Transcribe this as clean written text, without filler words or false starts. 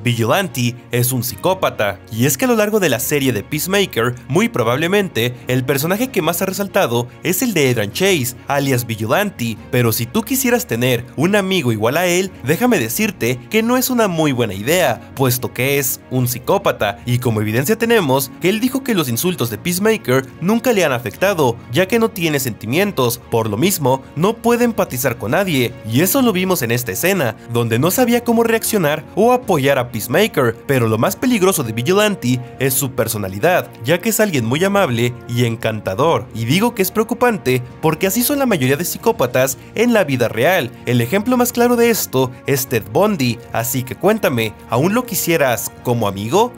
Vigilante es un psicópata, y es que a lo largo de la serie de Peacemaker, muy probablemente el personaje que más ha resaltado es el de Adrian Chase, alias Vigilante, pero si tú quisieras tener un amigo igual a él, déjame decirte que no es una muy buena idea, puesto que es un psicópata, y como evidencia tenemos que él dijo que los insultos de Peacemaker nunca le han afectado, ya que no tiene sentimientos, por lo mismo no puede empatizar con nadie, y eso lo vimos en esta escena, donde no sabía cómo reaccionar o apoyar a Peacemaker, pero lo más peligroso de Vigilante es su personalidad, ya que es alguien muy amable y encantador, y digo que es preocupante porque así son la mayoría de psicópatas en la vida real. El ejemplo más claro de esto es Ted Bundy, así que cuéntame, ¿aún lo quisieras como amigo?